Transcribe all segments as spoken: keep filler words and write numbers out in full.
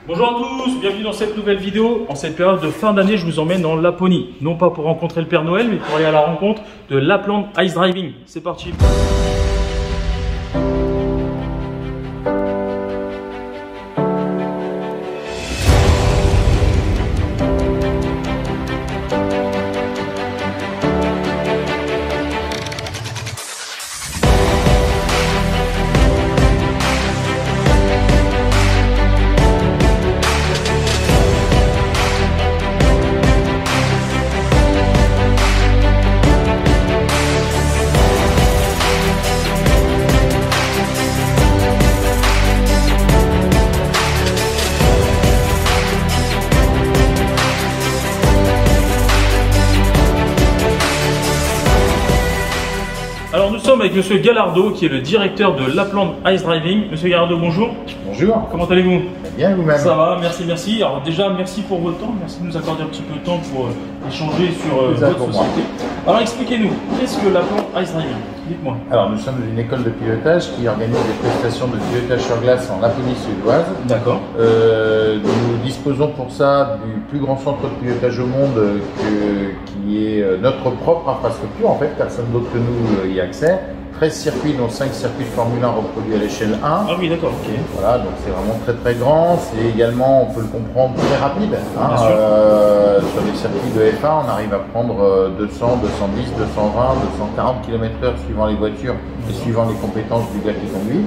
Bonjour à tous, bienvenue dans cette nouvelle vidéo. En cette période de fin d'année, je vous emmène en Laponie. Non pas pour rencontrer le Père Noël, mais pour aller à la rencontre de Lapland Ice Driving. C'est parti. Alors nous sommes avec Monsieur Gallardo qui est le directeur de Lapland Ice Driving. Monsieur Gallardo, bonjour. Bonjour. Comment allez-vous? Bien, vous-même? Ça va, merci, merci. Alors déjà, merci pour votre temps, merci de nous accorder un petit peu de temps pour euh, échanger sur euh, votre société. Alors expliquez-nous, qu'est-ce que Lapland Ice Driving? Dites-moi. Alors nous sommes une école de pilotage qui organise des prestations de pilotage sur glace en Laponie suédoise. D'accord. Euh, nous disposons pour ça du plus grand centre de pilotage au monde que, qui est notre propre infrastructure. En fait, personne d'autre que nous y a accès. treize circuits, dont cinq circuits de Formule un reproduits à l'échelle un. Ah oui, d'accord, ok. Voilà, donc c'est vraiment très très grand. C'est également, on peut le comprendre, très rapide. Hein. Bien sûr. Euh, sur les circuits de F un, on arrive à prendre deux cents, deux cent dix, deux cent vingt, deux cent quarante kilomètres heure suivant les voitures et suivant les compétences du gars qui conduit.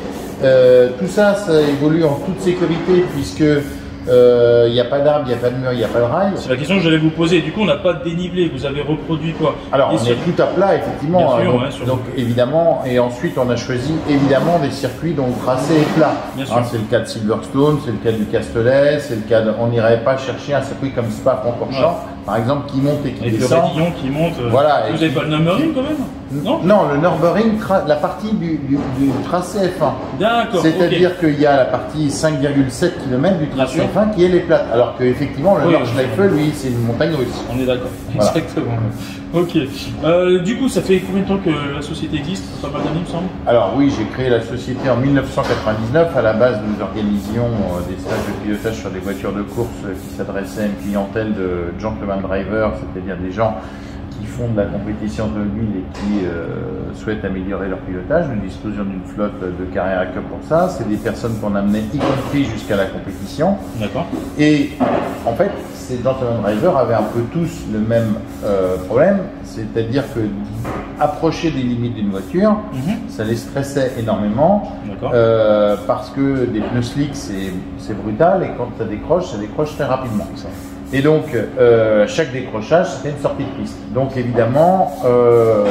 Euh, tout ça, ça évolue en toute sécurité puisque il euh, n'y a pas d'arbre, il n'y a pas de mur, il n'y a pas de rail. C'est la question que j'allais vous poser. Du coup, on n'a pas de dénivelé. Vous avez reproduit quoi? Alors, on est tout à plat, effectivement. Bien sûr, donc, ouais, sur donc évidemment, et ensuite, on a choisi évidemment des circuits dont le tracé est plat. Hein, c'est le cas de Silverstone, c'est le cas du Castellet, c'est le cas de... On n'irait pas chercher un circuit comme Spa-Francorchamps, ouais, par exemple, qui monte et qui Avec descend. le radillon qui monte. Voilà. Vous n'avez pas le numbering quand même? Non, non, le Nürburgring, la partie du, du, du tracé F un. D'accord. C'est-à-dire okay. qu'il y a la partie cinq virgule sept kilomètres du tracé F un qui est les plates. Alors qu'effectivement, le oui, Nordschleife, lui, c'est une montagne russe. On est d'accord. Voilà. Exactement. Ok. Euh, du coup, ça fait combien de temps que la société existe? Pas mal d'années, il me semble. Alors oui, j'ai créé la société en mille neuf cent quatre-vingt-dix-neuf. À la base, nous organisions des stages de pilotage sur des voitures de course qui s'adressaient à une clientèle de gentleman drivers, c'est-à-dire des gens qui font de la compétition automobile et qui euh, souhaitent améliorer leur pilotage. Nous disposions d'une flotte de Carrera Cup pour ça. C'est des personnes qu'on amenait y compris jusqu'à la compétition. D'accord. Et en fait, ces gentleman drivers avaient un peu tous le même euh, problème, c'est-à-dire que approcher des limites d'une voiture, mm-hmm. ça les stressait énormément euh, parce que des pneus slicks, c'est brutal et quand ça décroche, ça décroche très rapidement. Ça. Et donc, euh, chaque décrochage, c'était une sortie de piste. Donc, évidemment, euh,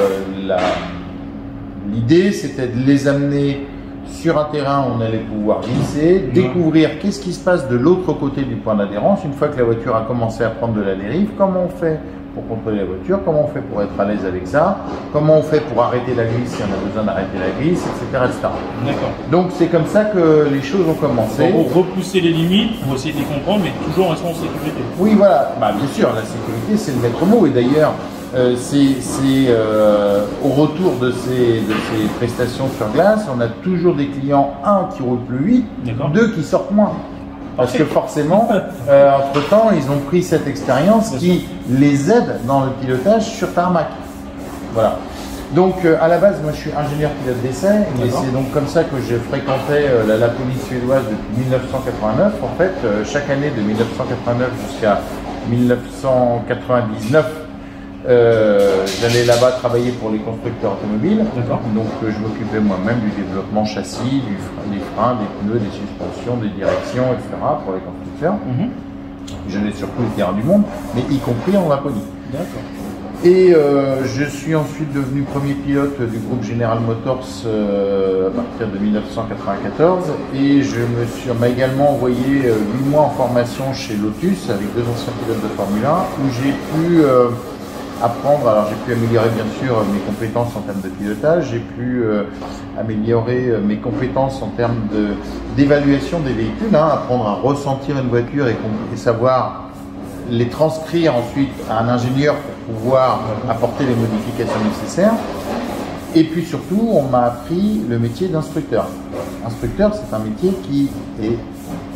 l'idée, c'était de les amener sur un terrain où on allait pouvoir glisser, mmh. découvrir qu'est-ce qui se passe de l'autre côté du point d'adhérence, une fois que la voiture a commencé à prendre de la dérive, comment on fait pour contrôler la voiture, comment on fait pour être à l'aise avec ça, comment on fait pour arrêter la glisse si on a besoin d'arrêter la glisse, et cetera et cetera. D'accord. Donc c'est comme ça que les choses ont commencé. Pour repousser les limites, pour essayer de les comprendre, mais toujours en restant en sécurité. Oui, voilà. Bah, bien sûr, la sécurité, c'est le maître mot. Et d'ailleurs, euh, c'est euh, au retour de ces, de ces prestations sur glace, on a toujours des clients, un, qui roulent plus vite, deux, qui sortent moins. Parce que forcément, euh, entre-temps, ils ont pris cette expérience qui les aide dans le pilotage sur tarmac. Voilà. Donc, euh, à la base, moi, je suis ingénieur pilote d'essai, et c'est donc comme ça que je fréquentais euh, la Laponie suédoise depuis mille neuf cent quatre-vingt-neuf. En fait, euh, chaque année de mille neuf cent quatre-vingt-neuf jusqu'à mille neuf cent quatre-vingt-dix-neuf, Euh, j'allais là-bas travailler pour les constructeurs automobiles, donc euh, je m'occupais moi-même du développement châssis, du frein, des freins, des pneus, des suspensions, des directions, et cetera pour les constructeurs. Mm-hmm. J'allais sur tous les terrains du monde, mais y compris en Laponie. Et euh, je suis ensuite devenu premier pilote du groupe General Motors euh, à partir de mille neuf cent quatre-vingt-quatorze et je me suis m'a également envoyé euh, huit mois en formation chez Lotus avec deux anciens pilotes de Formule un où j'ai pu euh, apprendre, alors j'ai pu améliorer bien sûr mes compétences en termes de pilotage, j'ai pu euh, améliorer mes compétences en termes d'évaluation de, des véhicules, hein, apprendre à ressentir une voiture et, et savoir les transcrire ensuite à un ingénieur pour pouvoir apporter les modifications nécessaires. Et puis surtout, on m'a appris le métier d'instructeur. Instructeur, c'est un métier qui est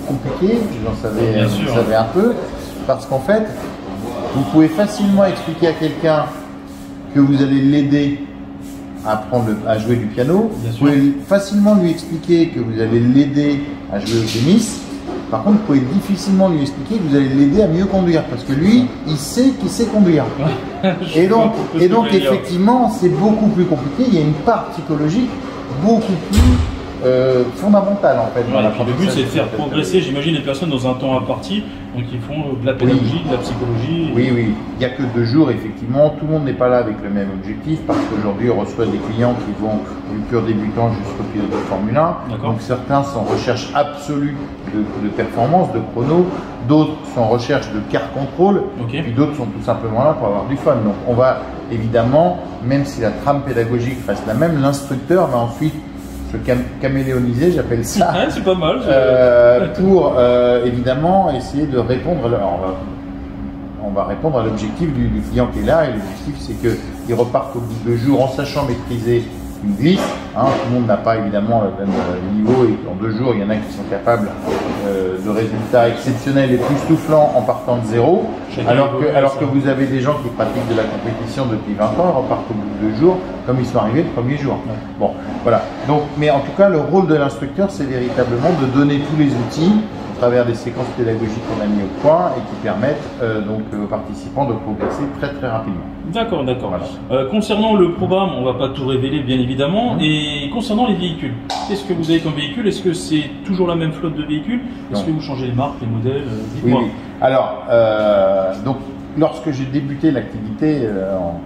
compliqué, vous en savez, Bien vous sûr. savez un peu, parce qu'en fait, vous pouvez facilement expliquer à quelqu'un que vous allez l'aider à apprendre le- à jouer du piano. Bien Vous sûr. pouvez facilement lui expliquer que vous allez l'aider à jouer au tennis. Par contre, vous pouvez difficilement lui expliquer que vous allez l'aider à mieux conduire, parce que lui, il sait qu'il sait conduire. Je Et donc, vois ce et que donc vous voulez dire. effectivement, c'est beaucoup plus compliqué. Il y a une part psychologique beaucoup plus euh, fondamentale en fait. dans Ouais, et puis le but l'apprentissage c'est de faire cette progresser, j'imagine, les personnes dans un temps imparti, donc ils font euh, de la pédagogie, de la psychologie. Oui, oui. Il n'y a que deux jours, effectivement. Tout le monde n'est pas là avec le même objectif parce qu'aujourd'hui, on reçoit des clients qui vont du pur débutant jusqu'au pilote de Formule un. D'accord. Donc certains sont en recherche absolue de, de performance, de chrono. D'autres sont en recherche de car contrôle. Ok. Et puis d'autres sont tout simplement là pour avoir du fun. Donc on va évidemment, même si la trame pédagogique reste la même, l'instructeur va ensuite se cam- caméléoniser, j'appelle ça. Ouais, c'est pas mal. c'est- Euh, pour euh, évidemment essayer de répondre. Alors, on va, on va répondre à l'objectif du, du client qui est là, et l'objectif c'est qu'il reparte au bout de deux jours en sachant maîtriser une glisse. Hein. Tout le monde n'a pas évidemment le même euh, niveau, et en deux jours il y en a qui sont capables euh, de résultats exceptionnels et plus soufflants en partant de zéro, Chacun alors évolue, que, alors ça. que vous avez des gens qui pratiquent de la compétition depuis vingt ans, ils repartent au bout de deux jours comme ils sont arrivés le premier jour. Ouais. Bon, voilà. Donc, mais en tout cas, le rôle de l'instructeur, c'est véritablement de donner tous les outils à travers des séquences pédagogiques qu'on a mis au point et qui permettent euh, donc aux participants de progresser très très rapidement. D'accord, d'accord. Voilà. Euh, concernant le programme, on va pas tout révéler bien évidemment, et concernant les véhicules, qu'est-ce que vous avez comme véhicule? Est-ce que c'est toujours la même flotte de véhicules? Est-ce Non. que vous changez les marques, les modèles? Euh, Oui, Dites-moi. oui. Alors, euh, donc, lorsque j'ai débuté l'activité, euh, en-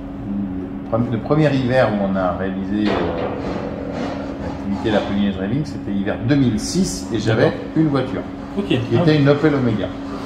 le premier hiver où on a réalisé euh, l'activité La Polonaise Driving, c'était l'hiver deux mille six, et j'avais D'accord. une voiture Ok. qui Ah, était une Opel Omega.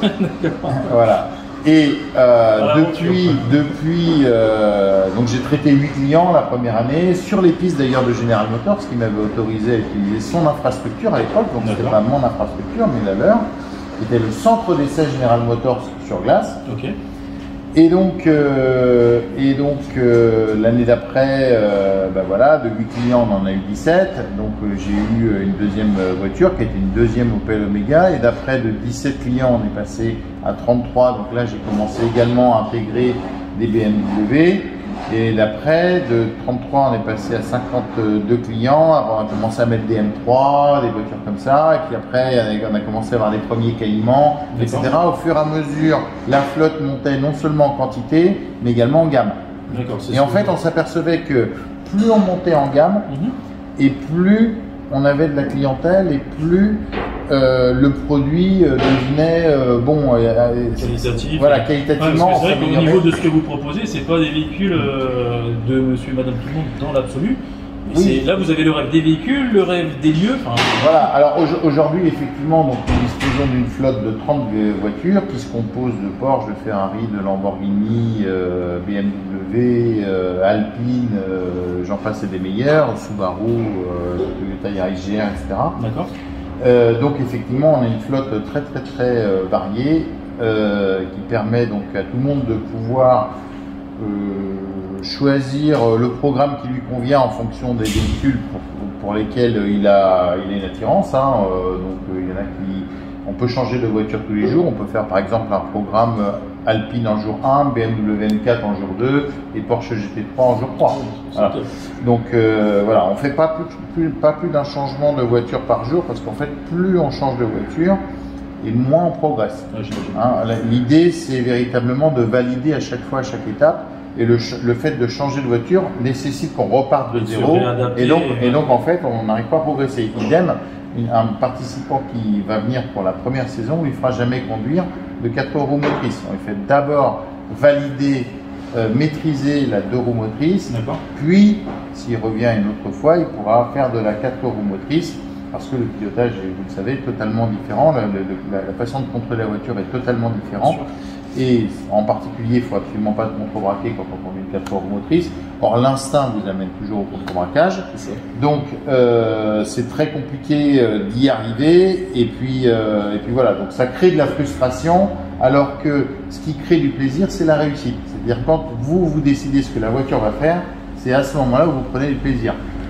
Voilà. Et euh, Voilà, depuis, depuis euh, donc j'ai traité huit clients la première année sur les pistes d'ailleurs de General Motors, qui m'avait autorisé à utiliser son infrastructure à l'époque, donc c'était D'accord. pas mon infrastructure mais la leur, qui était le centre d'essai General Motors sur glace. Ok. Et donc, euh, et donc euh, l'année d'après, euh, ben voilà, de huit clients, on en a eu dix-sept. Donc euh, j'ai eu euh, une deuxième euh, voiture qui était une deuxième Opel Omega. Et d'après, de dix-sept clients, on est passé à trente-trois. Donc là, j'ai commencé également à intégrer des B M W. Et d'après, de trente-trois, on est passé à cinquante-deux clients. Après, on a commencé à mettre des M trois, des voitures comme ça. Et puis après, on a commencé à avoir les premiers Caïmans, et cetera. Au fur et à mesure, la flotte montait non seulement en quantité, mais également en gamme. D'accord. c'est Et ce en que- fait, on s'apercevait que plus on montait en gamme, Mhm. et plus on avait de la clientèle, et plus euh, le produit euh, devenait euh, bon. euh, euh, Qualitatif. Voilà, Ouais, qualitativement. parce que c'est vrai on qu'au s'améliorait. niveau de ce que vous proposez, c'est pas des véhicules euh, de monsieur et madame tout le monde dans l'absolu. Mais Oui. c'est- Là, vous avez le rêve des véhicules, le rêve des lieux. Enfin, Voilà, alors au- aujourd'hui, effectivement, donc, nous disposons d'une flotte de trente voitures qui se compose de Porsche, de Ferrari, de Lamborghini, euh, B M W, euh, Alpine, euh, j'en passe et des meilleurs, Subaru, euh, Toyota Yaris G R, et cetera. d'accord. Euh, donc effectivement, on a une flotte très très très euh, variée euh, qui permet donc à tout le monde de pouvoir euh, choisir le programme qui lui convient en fonction des véhicules pour, pour lesquels il a, il a une attirance. Hein. Euh, donc euh, il y en a qui, on peut changer de voiture tous les jours. On peut faire par exemple un programme Alpine en jour un, B M W M quatre en jour deux et Porsche G T trois en jour trois. Voilà. Donc euh, voilà, on fait pas plus, plus- pas plus d'un changement de voiture par jour parce qu'en fait, plus on change de voiture et moins on progresse. Ouais, j'imagine. Hein, la- L'idée, c'est véritablement de valider à chaque fois, à chaque étape. Et le, ch- le fait de changer de voiture nécessite qu'on reparte de Et de se zéro. réadapter, Et donc, et et donc, en fait, on n'arrive pas à progresser. Idem, une- un participant qui va venir pour la première saison, il ne fera jamais conduire de quatre roues motrices. On lui fait d'abord valider, euh, maîtriser la deux roues motrices. D'accord. Puis, s'il revient une autre fois, il pourra faire de la quatre roues motrice. Parce que le pilotage est, vous le savez, totalement différent. La, la- la façon de contrôler la voiture est totalement différente. Et en particulier, il ne faut absolument pas de contre-braquer quand on conduit une quatre roues motrice. Or, l'instinct vous amène toujours au contre-braquage. Donc, euh, c'est très compliqué euh, d'y arriver. Et puis, euh, et puis voilà, donc ça crée de la frustration. Alors que ce qui crée du plaisir, c'est la réussite. C'est-à-dire quand vous, vous décidez ce que la voiture va faire, c'est à ce moment-là où vous prenez du plaisir.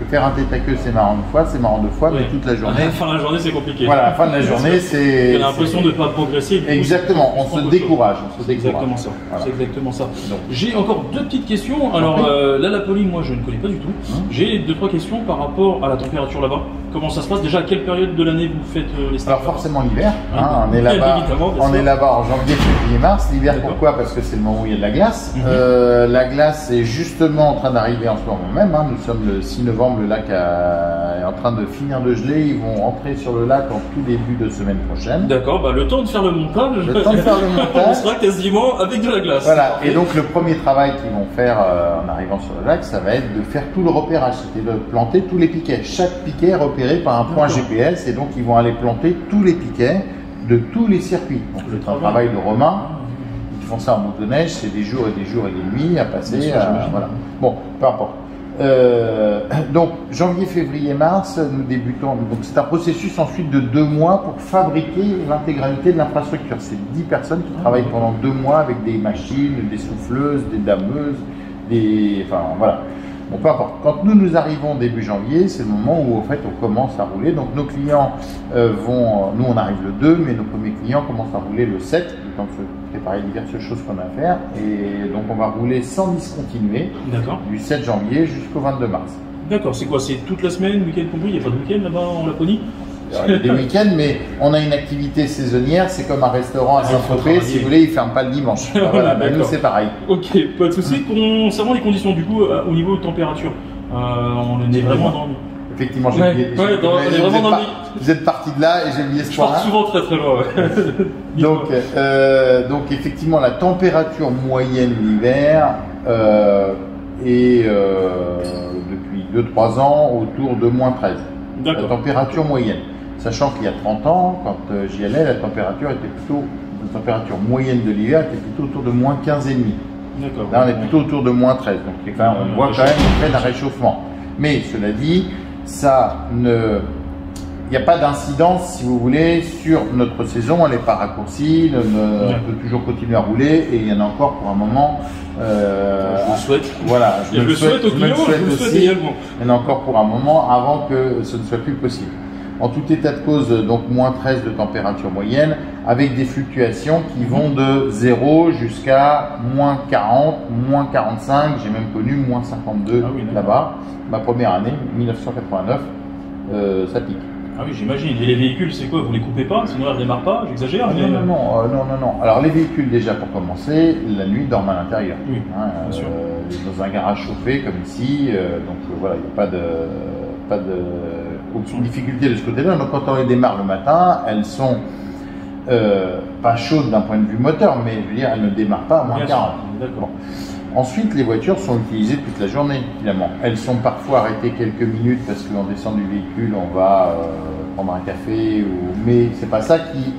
que faire un tête à queue, c'est marrant une fois, c'est marrant deux fois, ouais. mais toute la journée. À la fin de la journée, c'est compliqué. Voilà, à la fin de la journée, c'est. On a l'impression de ne pas progresser. Exactement, on se décourage. On se c'est exactement ça. Voilà. C'est exactement ça. J'ai encore deux petites questions. Alors, okay. euh, la Laponie, moi, je ne connais pas du tout. Hum. J'ai deux, trois questions par rapport à la température là-bas. Comment ça se passe? Déjà, à quelle période de l'année vous faites euh, les stages? Alors, forcément l'hiver. Hein, on est là-bas. On est là-bas en janvier, février, mars. L'hiver, pourquoi? Parce que c'est le moment où il y a de la glace. Mm-hmm. euh, la glace est justement en train d'arriver en ce moment même. Hein. Nous sommes le six novembre, le lac a... est en train de finir de geler. Ils vont entrer sur le lac en tout début de semaine prochaine. D'accord, bah, le temps de faire le montage. Le temps de faire le montage. On sera quasiment avec de la glace. Voilà, et donc le premier travail qu'ils vont faire euh, en arrivant sur le lac, ça va être de faire tout le repérage, c'est de planter tous les piquets. Chaque piquet est repéré par un point G P S et donc ils vont aller planter tous les piquets de tous les circuits. Donc c'est un travail de Romain. Ils font ça en motoneige, c'est des jours et des jours et des nuits à passer. Sûr, à, voilà. Bon, peu importe. Euh, donc janvier, février, mars, nous débutons. Donc c'est un processus ensuite de deux mois pour fabriquer l'intégralité de l'infrastructure. C'est dix personnes qui travaillent pendant deux mois avec des machines, des souffleuses, des dameuses, des. Enfin voilà. Bon, peu importe. Quand nous nous arrivons début janvier, c'est le moment où en fait on commence à rouler. Donc nos clients euh, vont, nous on arrive le deux, mais nos premiers clients commencent à rouler le sept, le temps de se préparer diverses choses qu'on a à faire. Et donc on va rouler sans discontinuer du sept janvier jusqu'au vingt-deux mars. D'accord, c'est quoi? C'est toute la semaine, week-end compris? Il n'y a pas de week-end là-bas en Laponie? Il y a des week-ends, mais on a une activité saisonnière, c'est comme un restaurant à Saint-Tropez, si vous voulez, il ne ferme pas le dimanche. Voilà, ben nous c'est pareil. Ok, pas de souci. Concernant les conditions, du coup, euh, au niveau de température, euh, on est vraiment dans le... Effectivement, j'ai oublié. Ouais, ouais, dans, on est vraiment dans le... Vous êtes parti de là et j'ai oublié ce point. Je pars souvent très très loin. Ouais. donc, euh, donc, effectivement, la température moyenne l'hiver euh, est euh, depuis deux trois ans autour de moins treize. La température moyenne. Sachant qu'il y a trente ans, quand euh, j'y allais, la température était plutôt, la température moyenne de l'hiver était plutôt autour de moins quinze virgule cinq. Là, on est plutôt autour de moins treize. Donc, quand même, on voit quand même une fait d'un réchauffement. Mais cela dit, ça ne, il n'y a pas d'incidence, si vous voulez, sur notre saison. Elle n'est pas raccourcie. Ne, on peut toujours continuer à rouler et il y en a encore pour un moment. Euh, je vous le souhaite. Voilà, je, je le souhaite, souhaite, je le souhaite aussi. Également. Il y en a encore pour un moment avant que ce ne soit plus possible. En tout état de cause, donc moins treize de température moyenne, avec des fluctuations qui vont de zéro jusqu'à moins quarante, moins quarante-cinq, j'ai même connu moins cinquante-deux ah oui, là-bas. Ma première année, mille neuf cent quatre-vingt-neuf, euh, ça pique. Ah oui, j'imagine. Et les véhicules, c'est quoi? Vous les coupez pas? Sinon, elles ne démarrent pas? J'exagère? Non, mais... non, non, euh, non, non, non. Alors, les véhicules, déjà, pour commencer, la nuit, dorment à l'intérieur. Oui, hein, bien euh, sûr. Dans un garage chauffé, comme ici. Euh, donc, euh, voilà, il n'y a pas de... Pas de aucune difficulté de ce côté-là. Donc quand on les démarre le matin, elles sont euh, pas chaudes d'un point de vue moteur, mais je veux dire, elles ne démarrent pas à moins quarante. Bon. Ensuite, les voitures sont utilisées toute la journée, finalement. Elles sont parfois arrêtées quelques minutes parce qu'on descend du véhicule, on va euh, prendre un café, ou... mais c'est pas ça qui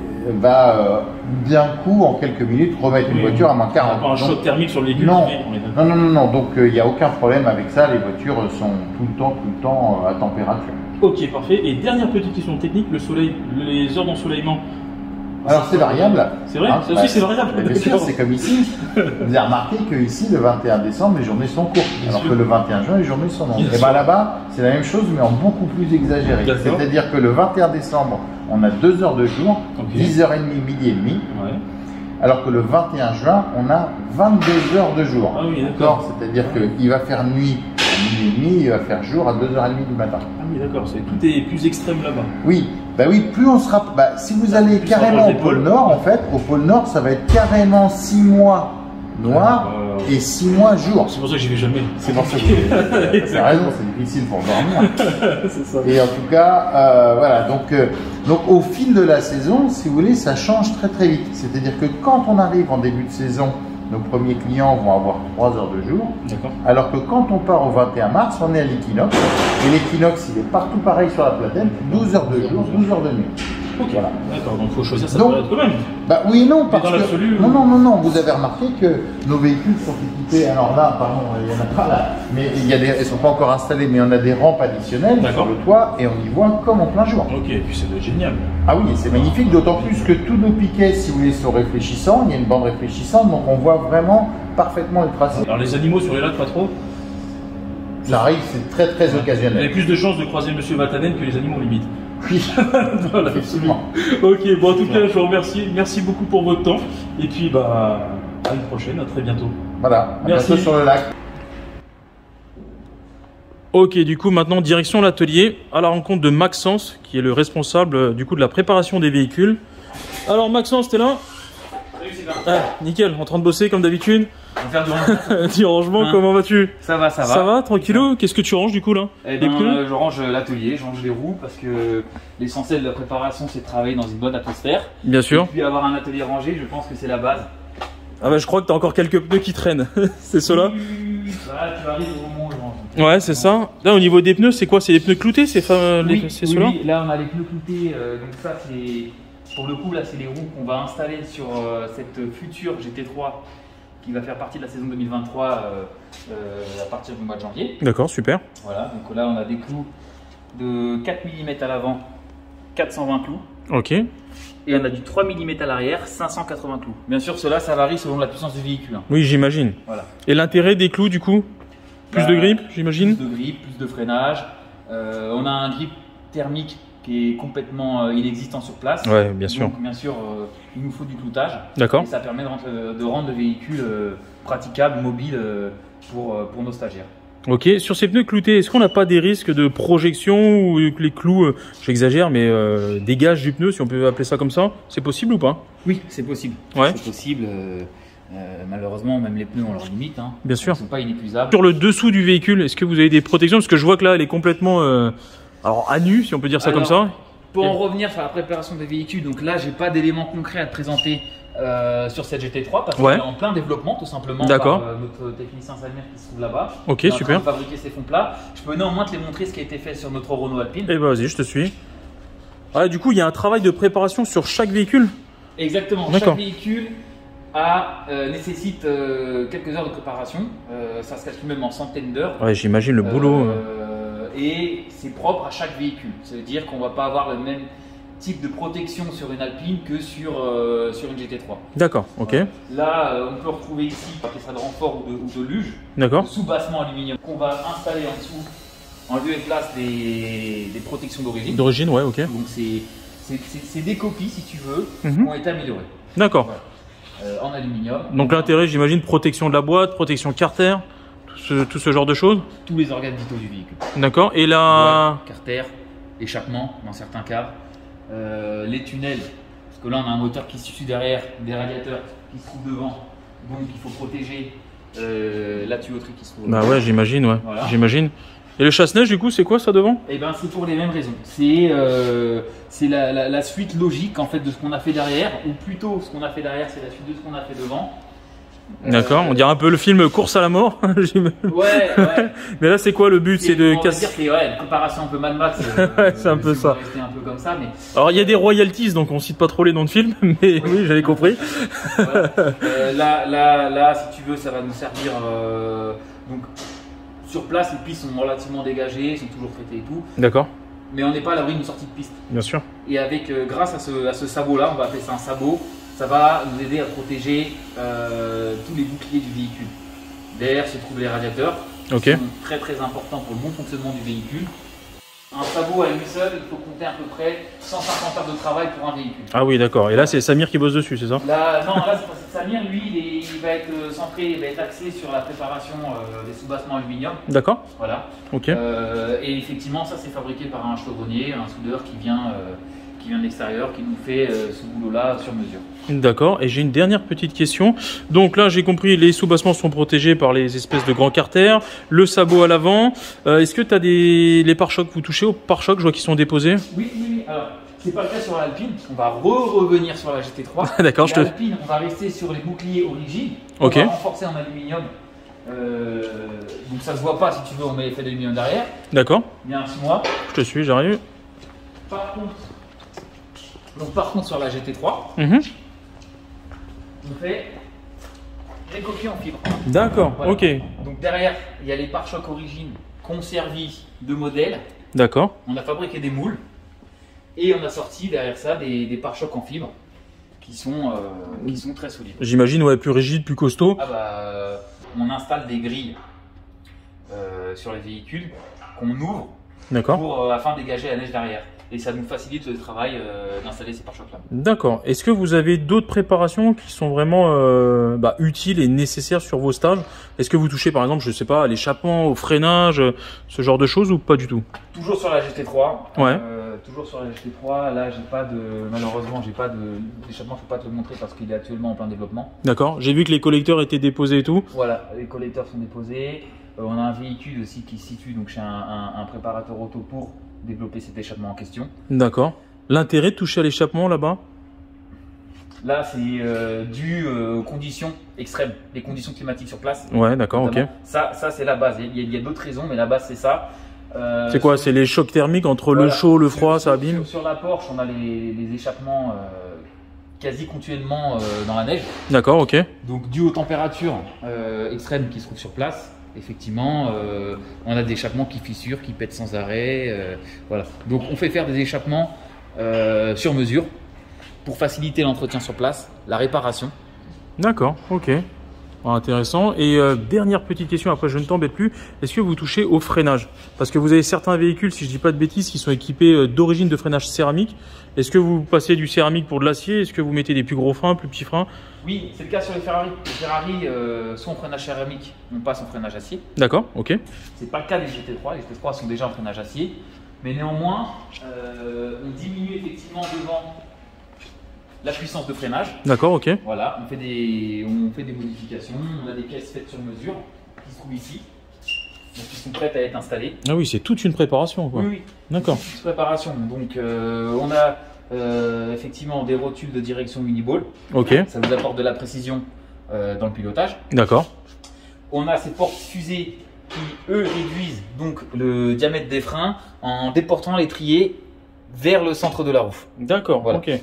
va euh, d'un coup, en quelques minutes, remettre une oui, voiture à moins quarante. Pas un choc thermique sur le véhicule? Non, non, non, non, non. Donc il euh, n'y a aucun problème avec ça. Les voitures sont tout le temps, tout le temps euh, à température. Ok, parfait. Et dernière petite question technique, le soleil, les heures d'ensoleillement. Alors c'est variable. C'est vrai, hein, ça aussi bah, c'est variable. Bien sûr, c'est comme ici. Vous avez remarqué qu'ici, le vingt et un décembre, les journées sont courtes, bien alors sûr. Que le vingt et un juin, les journées sont longues. Et bien là-bas, c'est la même chose, mais en beaucoup plus exagéré. C'est-à-dire que le vingt et un décembre, on a deux heures de jour, okay. dix heures trente, midi et demi. Ouais. Alors que le vingt et un juin, on a vingt-deux heures de jour. Ah oui, d'accord. C'est-à-dire qu'il va faire nuit à midi et demi, il va faire jour à deux heures trente du matin. Ah oui, d'accord. Tout est plus extrême là-bas. Oui. Bah oui, plus on sera. Bah, si vous allez plus carrément au pôle Nord, en fait, au pôle Nord, ça va être carrément six mois noir ah, euh... et six mois jour. C'est pour ça que j'y vais jamais. C'est pour ça que j'y vais. C'est raison, c'est difficile pour dormir. C'est ça. Et en tout cas, euh, voilà. Donc, euh, donc, au fil de la saison, si vous voulez, ça change très très vite. C'est-à-dire que quand on arrive en début de saison, nos premiers clients vont avoir trois heures de jour. Alors que quand on part au vingt et un mars, on est à l'équinoxe. Et l'équinoxe, il est partout pareil sur la planète, douze heures de jour, douze heures de nuit. Ok, voilà. D'accord, donc il faut choisir sa période quand même. Bah oui et non, parce que... Non, non, non, non, vous avez remarqué que nos véhicules sont équipés, alors là, pardon, il n'y en a pas là, mais il y a des... elles ne sont pas encore installées, mais on a des rampes additionnelles sur le toit et on y voit comme en plein jour. Ok, et puis c'est génial. Ah oui, c'est magnifique, d'autant plus que tous nos piquets, si vous voulez, sont réfléchissants, il y a une bande réfléchissante, donc on voit vraiment parfaitement le tracé. Alors les animaux sur les lacs, pas trop? Ça arrive, c'est très très Vous occasionnel. avez plus de chances de croiser Monsieur Vatanen que les animaux limite. Oui, voilà, effectivement. Ok, bon en tout cas je vous remercie, merci beaucoup pour votre temps et puis bah à une prochaine, à très bientôt. Voilà, à Merci. bientôt sur le lac. Ok, du coup maintenant direction l'atelier à la rencontre de Maxence qui est le responsable du coup de la préparation des véhicules. Alors Maxence, t'es là? Salut Sylvain. Ah, nickel, en train de bosser comme d'habitude. On va faire du rangement. Du rangement, Hein. comment vas-tu? Ça va, ça va. Ça va, tranquillou? Qu'est-ce que tu ranges du coup là? Eh Les ben, pneus euh, je range l'atelier, je range les roues parce que l'essentiel de la préparation c'est de travailler dans une bonne atmosphère. Bien sûr. Et puis avoir un atelier rangé, je pense que c'est la base. Ah bah je crois que t'as encore quelques pneus qui traînent, c'est cela? Voilà, tu arrives au moment où je range. Ouais, c'est ça. Là au niveau des pneus, c'est quoi? C'est les pneus cloutés? C'est fa... Oui, les... c'est oui, ceux-là? oui, là on a les pneus cloutés, euh, donc ça c'est pour le coup là c'est les roues qu'on va installer sur euh, cette future G T trois qui va faire partie de la saison deux mille vingt-trois euh, euh, à partir du mois de janvier. D'accord, super. Voilà, donc là on a des clous de quatre millimètres à l'avant, quatre cent vingt clous. Ok. Et on a du trois millimètres à l'arrière, cinq cent quatre-vingts clous. Bien sûr, cela, ça varie selon la puissance du véhicule. Hein. Oui, j'imagine. Voilà. Et l'intérêt des clous du coup? Plus Bah, de grippe, j'imagine? Plus de grippe, plus de freinage. Euh, on a un grip thermique qui est complètement euh, inexistant sur place. Ouais, bien sûr. Donc, bien sûr, euh, il nous faut du cloutage. D'accord. Et ça permet de rendre, de rendre le véhicule euh, praticable, mobile euh, pour, euh, pour nos stagiaires. Ok, sur ces pneus cloutés, est-ce qu'on n'a pas des risques de projection ou que les clous, euh, j'exagère, mais euh, dégagent du pneu, si on peut appeler ça comme ça? C'est possible ou pas? Oui, c'est possible. Ouais. C'est possible. Euh, euh, malheureusement, même les pneus ont leurs limites. Hein. Bien sûr. Ils ne sont pas inépuisables. Sur le dessous du véhicule, est-ce que vous avez des protections? Parce que je vois que là, elle est complètement euh, alors à nu, si on peut dire ça Alors, comme ça. Pour en revenir sur la préparation des véhicules, donc là, j'ai pas d'éléments concrets à te présenter euh, sur cette G T trois parce Ouais. qu'elle est en plein développement, tout simplement. D'accord. Par euh, notre technicien Samir qui se trouve là-bas. Ok, qui est en super. train de fabriquer ses fonds plats. Je peux néanmoins te les montrer ce qui a été fait sur notre Renault Alpine. Eh ben vas-y, je te suis. Ah, du coup, il y a un travail de préparation sur chaque véhicule? Exactement. D'accord. Chaque véhicule a, euh, nécessite euh, quelques heures de préparation. Euh, ça se calcule même en centaines d'heures. Ouais, j'imagine le boulot. euh. Euh, et c'est propre à chaque véhicule. Ça veut dire qu'on va pas avoir le même type de protection sur une Alpine que sur, euh, sur une G T trois. D'accord, ok. Voilà. Là, euh, on peut retrouver ici, on va appeler ça de renfort ou de, ou de luge, D'accord. sous-bassement aluminium qu'on va installer en dessous en lieu et place des, des protections d'origine. D'origine, ouais, ok. Donc c'est c'est- c'est- c'est des copies, si tu veux, Mhm. qui ont été améliorées. D'accord. Voilà. Euh, en aluminium. Donc l'intérêt, j'imagine, protection de la boîte, protection carter, tout ce, tout ce genre de choses. Tous les organes vitaux du véhicule. D'accord. Et là, Boîte, carter, échappement dans certains cas, euh, les tunnels, parce que là on a un moteur qui se situe derrière, des radiateurs qui se trouvent devant, donc il faut protéger euh, la tuyauterie qui se trouve. bah ouais, j'imagine, ouais, Voilà. j'imagine. Et le chasse-neige, du coup, c'est quoi ça devant? Et ben c'est pour les mêmes raisons. C'est euh, c'est la, la, la suite logique en fait de ce qu'on a fait derrière, ou plutôt ce qu'on a fait derrière, c'est la suite de ce qu'on a fait devant. D'accord. Euh, On dirait un peu le film Course à la mort. j'imagine. Ouais, ouais. Mais là, c'est quoi le but? C'est de on va dire casser. que c'est ouais, une préparation un peu Mad Max. Ouais, c'est un peu si ça. on veut rester un peu comme ça, mais Alors, il y a des royalties, donc on cite pas trop les noms de films, mais oui, j'avais compris. voilà. Euh, là, là, là, si tu veux, ça va nous servir. euh, donc, sur place, les pistes sont relativement dégagées, sont toujours traitées et tout, D'accord, mais on n'est pas à l'abri d'une sortie de piste. bien sûr. Et avec, euh, grâce à ce, à ce sabot-là, on va appeler ça un sabot, ça va nous aider à protéger euh, tous les boucliers du véhicule. Derrière se trouvent les radiateurs, Ok. qui sont très très importants pour le bon fonctionnement du véhicule. Un sabot à lui seul, il faut compter à peu près cent cinquante heures de travail pour un véhicule. Ah oui, d'accord. Et là, c'est Samir qui bosse dessus, c'est ça? Là, non, là c'est parce que Samir, lui, il, est- il va être euh, centré, il va être axé sur la préparation euh, des sous-bassements aluminium. D'accord. Voilà. Ok. Euh, et effectivement, ça c'est fabriqué par un chaudronnier, un soudeur qui vient, euh, qui vient de l'extérieur, qui nous fait euh, ce boulot-là sur mesure. D'accord. Et j'ai une dernière petite question. Donc là, j'ai compris, les sous-bassements sont protégés par les espèces de grands carters, le sabot à l'avant. Euh, Est-ce que tu as des les pare-chocs? Vous touchez aux pare-chocs? Je vois qu'ils sont déposés. Oui, oui, oui. Alors, c'est pas le cas sur l'Alpine. On va re-revenir sur la G T trois. D'accord, je te. L'Alpine, on va rester sur les boucliers origines. On Ok. va renforcer en aluminium. Euh, donc ça se voit pas si tu veux, on met l'effet d'aluminium derrière. D'accord. Bien six mois. Je te suis, j'arrive. Par contre, donc par contre sur la G T trois, Mhm. on fait les coquilles en fibre. D'accord. Voilà. Ok. Donc derrière, il y a les pare-chocs origines qu'on servit de modèle. D'accord. On a fabriqué des moules et on a sorti derrière ça des, des pare-chocs en fibre qui sont, euh, qui sont très solides. J'imagine, ouais, plus rigide, plus costaud. Ah bah, euh, on installe des grilles euh, euh, sur les véhicules qu'on ouvre D'accord. pour euh, afin de dégager la neige derrière. Et ça nous facilite le travail euh, d'installer ces pare-chocs là. D'accord. Est-ce que vous avez d'autres préparations qui sont vraiment euh, bah, utiles et nécessaires sur vos stages? Est-ce que vous touchez par exemple, je sais pas, à l'échappement, au freinage, ce genre de choses ou pas du tout? Toujours sur la G T trois. Ouais. Euh, toujours sur la G T trois. Là, j'ai pas de, malheureusement, j'ai pas de l'échappement. Je peux pas te le montrer parce qu'il est actuellement en plein développement. D'accord. J'ai vu que les collecteurs étaient déposés et tout. Voilà, les collecteurs sont déposés. Euh, on a un véhicule aussi qui se situe donc chez un, un, un préparateur auto pour développer cet échappement en question. D'accord. L'intérêt de toucher à l'échappement là-bas? Là, c'est euh, dû euh, aux conditions extrêmes, les conditions climatiques sur place. Ouais, d'accord, ok. Ça, ça c'est la base. Il y a, il y a d'autres raisons, mais la base, c'est ça. Euh, c'est quoi? C'est les chocs thermiques entre voilà. le chaud, le froid, sur, ça abîme? Sur, sur la Porsche, on a les, les échappements euh, quasi continuellement euh, dans la neige. D'accord, ok. Donc, dû aux températures euh, extrêmes qui se trouvent sur place, effectivement, euh, on a des échappements qui fissurent, qui pètent sans arrêt. Euh, voilà. Donc, on fait faire des échappements euh, sur mesure pour faciliter l'entretien sur place, la réparation. D'accord, ok. Intéressant. Et euh, dernière petite question, après je ne t'embête plus. Est-ce que vous touchez au freinage? Parce que vous avez certains véhicules, si je dis pas de bêtises, qui sont équipés euh, d'origine de freinage céramique. Est-ce que vous passez du céramique pour de l'acier? Est-ce que vous mettez des plus gros freins, plus petits freins? Oui, c'est le cas sur les Ferrari. Les Ferrari euh, sont en freinage céramique, on passe en freinage acier. D'accord, ok. C'est pas le cas des G T trois. Les G T trois sont déjà en freinage acier. Mais néanmoins, euh, on diminue effectivement devant la puissance de freinage. D'accord, ok. Voilà, on fait, des, on fait des modifications, on a des pièces faites sur mesure qui se trouvent ici, donc qui sont prêtes à être installées. Ah oui, c'est toute une préparation, quoi. Oui, oui. D'accord. Toute une préparation. Donc euh, on a euh, effectivement des rotules de direction Uniball. Ok. Ça vous apporte de la précision euh, dans le pilotage. D'accord. On a ces portes fusées qui, eux, réduisent donc le diamètre des freins en déportant l'étrier vers le centre de la roue. D'accord, voilà. ok.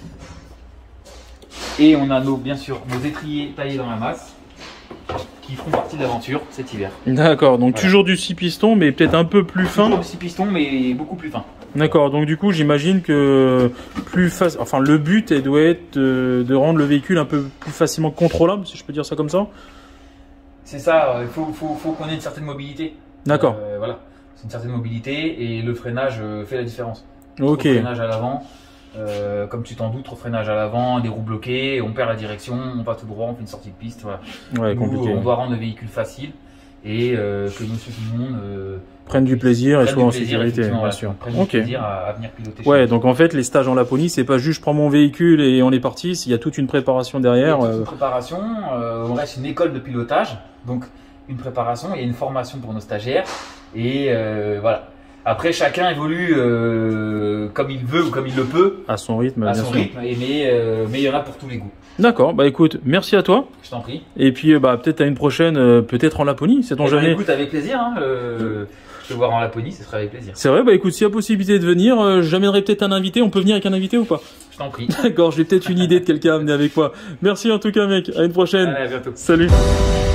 Et on a nos, bien sûr nos étriers taillés dans la masse qui feront partie de l'aventure cet hiver. D'accord, donc voilà. Toujours du six pistons, mais peut-être un peu plus fin. Toujours du six pistons, mais beaucoup plus fin. D'accord, donc du coup, j'imagine que plus facile. Enfin, le but elle doit être de, de rendre le véhicule un peu plus facilement contrôlable, si je peux dire ça comme ça. C'est ça, il faut, faut, faut qu'on ait une certaine mobilité. D'accord. Euh, voilà, c'est une certaine mobilité et le freinage euh, fait la différence. Ok. Le freinage à l'avant. Euh, comme tu t'en doutes, trop freinage à l'avant, des roues bloquées, on perd la direction, on va tout droit, on fait une sortie de piste. Voilà. Ouais, Nous, compliqué. on doit rendre le véhicule facile et euh, que monsieur tout le monde euh, prennent du plaisir et prenne soient du en plaisir, sécurité, bien voilà, sûr. prenne Ok. du plaisir à, à venir piloter. Ouais, chez donc en fait, les stages en Laponie, c'est pas juste je prends mon véhicule et on est parti. Il y a toute une préparation derrière. Il y a toute euh, une préparation, euh, on reste une école de pilotage, donc une préparation et une formation pour nos stagiaires et euh, voilà. Après, chacun évolue euh, comme il veut ou comme il le peut. À son rythme, à bien son sûr. rythme, et mais, euh, mais il y en a pour tous les goûts. D'accord, bah écoute, merci à toi. Je t'en prie. Et puis, euh, bah peut-être à une prochaine, euh, peut-être en Laponie, sait-on Eh ben, jamais. écoute, avec plaisir. Hein, euh, te voir en Laponie, ce serait avec plaisir. C'est vrai, bah écoute, s'il y a possibilité de venir, euh, j'amènerai peut-être un invité. On peut venir avec un invité ou pas? Je t'en prie. D'accord, j'ai peut-être une idée de quelqu'un à amener avec moi. Merci en tout cas, mec. À une prochaine. Allez, à bientôt. Salut.